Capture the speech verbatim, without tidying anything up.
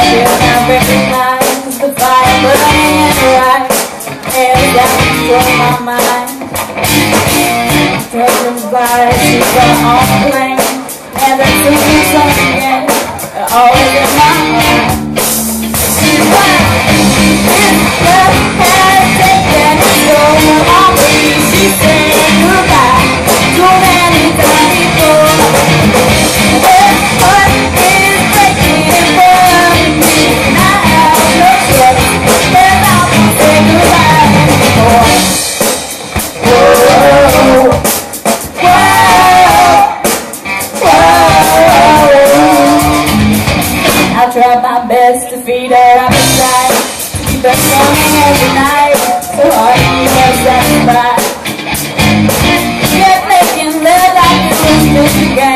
She'll not recognize the fire burning in her eyes. Hands down from my mind. Touching by, she's got on the plane. And the singing song again, always in my mind. She's like, this love has taken its toll on me. She's saying goodbye so many times before. This heart is breaking in front of me, and I have no choice, and I won't say goodbye anymore. Whoa, whoa, whoa. I'll try my best to feed her appetite, keep her coming every night, so hard to keep her satisfied. Just making love like it was just a game.